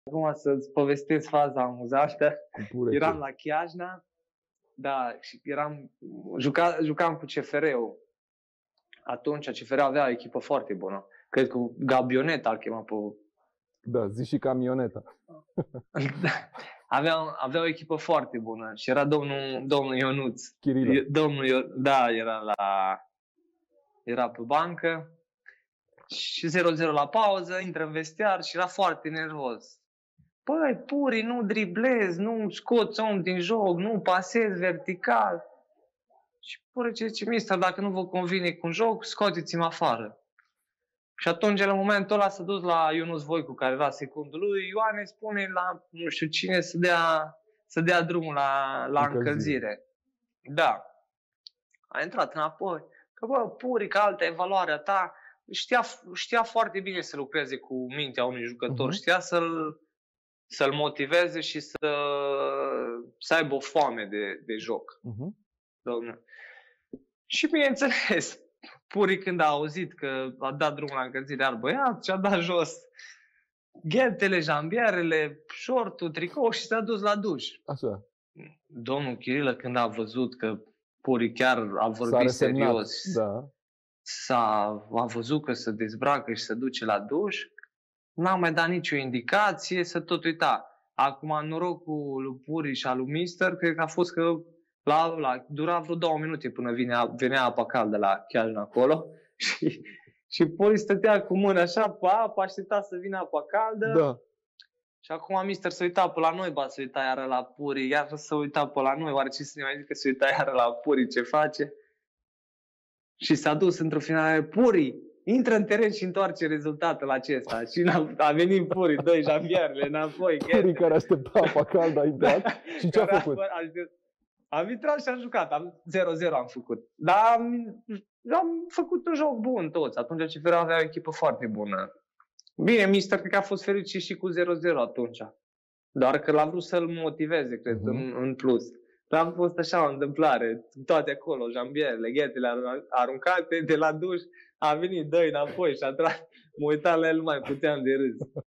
Acum să-ți povestesc faza amuzantă. Eram la Chiajna, da, și jucam cu CFR-ul. Atunci CFR avea o echipă foarte bună. Cred că Gabioneta îl chema pe... Da, zi și Camioneta. avea o echipă foarte bună și era domnul Ionuț. Chirilă. Era pe bancă și 0-0 la pauză, intră în vestiar și era foarte nervos. Păi, Puri, nu driblezi, nu scoți om din joc, nu pasezi vertical. Și Puri zice, mister, dacă nu vă convine cu un joc, scoateți-mă afară. Și atunci, la momentul ăla, s-a dus la Ionuț Voicu, care era secundul lui. Ioane spune la nu știu cine să dea drumul la încălzire. Da. A intrat înapoi. Că bă, Puri, că alta evaluarea ta, știa foarte bine să lucreze cu mintea unui jucător. Știa să-l motiveze și să aibă o foame de joc. Domnule. Și bineînțeles, Puri, când a auzit că a dat drumul la încălzire al băiat, și-a dat jos ghetele, jambierele, șortul, tricou și s-a dus la duș. Așa. Domnul Chirilă, când a văzut că Puri chiar a vorbit serios, a văzut că se dezbracă și se duce la duș, n-a mai dat nicio indicație, să tot uita. Acum, norocul lui Puri și al lui Mister, cred că a fost că dura vreo 2 minute până venea apa caldă la Chiajna acolo și Puri stătea cu mâna așa pe apă, aștepta să vină apa caldă. Da. Și acum Mister se uita pe la noi, se uita iară la Puri, iar se uita pe la noi, oare ce să ne mai zică, se uita iară la Puri, ce face? Și s-a dus într-o finală, Puri, intră în teren și întoarce rezultatul acesta. Și a venit Puri, 2 jambierele înapoi. Puri care aștepta apa caldă a intrat și ce a făcut? Am intrat și am jucat, 0-0 am făcut. Dar am făcut un joc bun toți. Atunci CFR avea o echipă foarte bună. Bine, Mister cred că a fost fericit și cu 0-0 atunci. Doar că l-a vrut să-l motiveze, cred, în plus. Dar a fost așa o întâmplare. Toate acolo, jambierele, ghetele aruncate de la duș. A venit, dă înapoi și a tras. Mă uitam la el, nu mai puteam de râs.